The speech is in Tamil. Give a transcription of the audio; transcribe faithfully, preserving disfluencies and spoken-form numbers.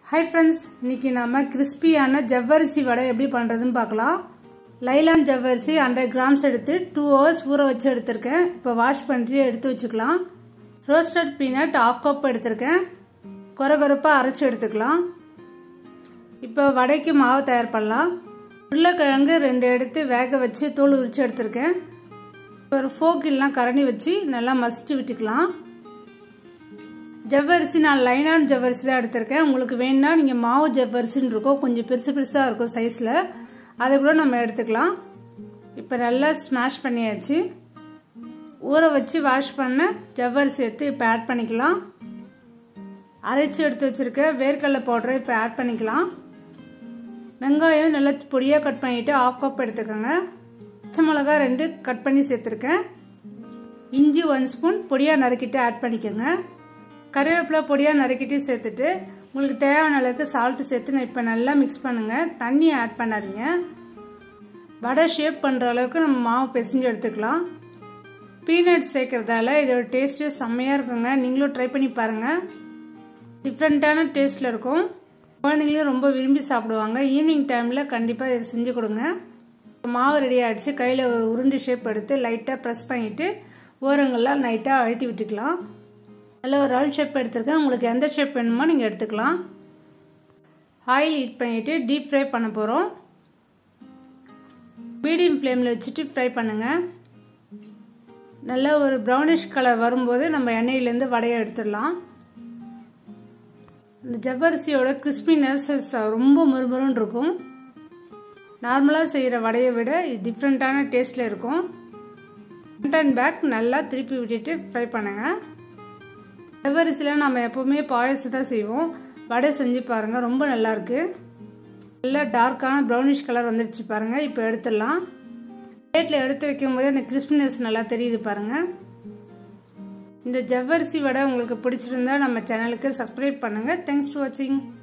Hi friends, இன்னைக்கு நாம கிறிஸ்பியான ஜவ்வரிசி வடை எப்படி பண்றதுன்னு பார்க்கலாம். லைலான் ஜவ்வரிசி one hundred grams எடுத்து two hours ஊற வச்சு எடுத்துர்க்கேன். இப்போ வாஷ் பண்ணி எடுத்து வச்சுக்கலாம். ரோஸ்டட் பீனட் half cup எடுத்துர்க்கேன். கொரகொரப்பா அரைச்சு எடுத்துக்கலாம். இப்போ வடைக்கு மாவு தயார் பண்ணலாம். உருளைக்கிழங்கு ரெண்டு எடுத்து வேக வச்சு தோல் உரிச்சு எடுத்துர்க்கேன். ஒரு ஃபோக் இல்லனா கரண்டி வச்சு நல்லா மசிச்சு விட்டுக்கலாம். ஜவ்வரிசி நான் லைனான் ஜவ்வரிசி தான் எடுத்திருக்கேன். உங்களுக்கு வேணும்னா நீங்க மாவு ஜவ்வரிசின்னு இருக்கும், கொஞ்சம் பெருசு பெருசா இருக்கும் சைஸ்ல, அதை கூட நம்ம எடுத்துக்கலாம். இப்ப நல்லா ஸ்மாஷ் பண்ணியாச்சு. ஊற வச்சு வாஷ் பண்ண ஜவ்வரிசி எடுத்து இப்ப ஆட் பண்ணிக்கலாம். அரைச்சு எடுத்து வச்சிருக்க வேர்க்கடலை பவுடரை இப்ப ஆட் பண்ணிக்கலாம். வெங்காயம் நல்லா பொடியா கட் பண்ணிட்டு ஹாஃப் கப் எடுத்துக்கோங்க. பச்சை மிளகாய் ரெண்டு கட் பண்ணி சேர்த்திருக்கேன். இஞ்சி ஒன் ஸ்பூன் பொடியா நறுக்கிட்டு ஆட் பண்ணிக்கோங்க. கறிவேப்பிலை பொடியா நறுக்கிட்டு சேர்த்துட்டு உங்களுக்கு தேவையான அளவுக்கு சால்ட் சேர்த்து இப்போ நல்லா மிக்ஸ் பண்ணுங்க. தண்ணி ஆட் பண்ணாதீங்க. வடை ஷேப் பண்ற அளவுக்கு நம்ம மாவு பிசைஞ்சு எடுத்துக்கலாம். பீனட் சேர்க்கறதால இதோட டேஸ்ட் செம்மையா இருக்குங்க. நீங்களும் ட்ரை பண்ணி பாருங்க. டிஃப்ரெண்டான டேஸ்ட்ல இருக்கும். குழந்தைங்களும் ரொம்ப விரும்பி சாப்பிடுவாங்க. ஈவினிங் டைம்ல கண்டிப்பா இதை செஞ்சு கொடுங்க. மாவு ரெடி ஆயிடுச்சு. கையில ஒரு உருண்டை ஷேப் எடுத்து லைட்டா பிரஸ் பண்ணிட்டு ஓரங்கள்லாம் லைட்டா அழுத்தி விட்டுக்கலாம். நல்ல ஒரு ரவுண்ட் ஷேப் எடுத்துருக்கேன். உங்களுக்கு எந்த ஷேப் வேணுமோ நீங்க எடுத்துக்கலாம். ஆயில் ஹீட் பண்ணிட்டு டீப் ஃப்ரை பண்ண போறோம். மீடியம் ஃப்ளேம்ல வச்சுட்டு ஃப்ரை பண்ணுங்க. நல்ல ஒரு ப்ரௌனிஷ் கலர் வரும்போது நம்ம எண்ணெயிலேருந்து வடையை எடுத்துடலாம். இந்த ஜவ்வரிசியோட கிறிஸ்பினஸ் ரொம்ப மொறுமொறுன்னு இருக்கும். நார்மலா செய்யற வடையை விட இது டிஃப்ரெண்டான டேஸ்ட்ல இருக்கும். ஃப்ரண்ட் அண்ட் பேக் நல்லா திருப்பி விட்டுட்டு ஃப்ரை பண்ணுங்க. ஜவ்வரிசில நம்ம எப்பவுமே பாயசம் தான் செய்வோம். வடை செஞ்சு பாருங்க, ரொம்ப நல்லா இருக்கு. நல்லா டார்க்கான ப்ரௌனிஷ் கலர் வந்துடுச்சு பாருங்க. இப்போ எடுத்துடலாம். பிளேட்ல எடுத்து வைக்கும் போது அந்த கிறிஸ்பினஸ் நல்லா தெரியுது பாருங்க. இந்த ஜவ்வரிசி வடை உங்களுக்கு பிடிச்சிருந்தா நம்ம சேனலுக்கு சப்ஸ்கிரைப் பண்ணுங்க. தேங்க்ஸ் ஃபார் வாட்சிங்.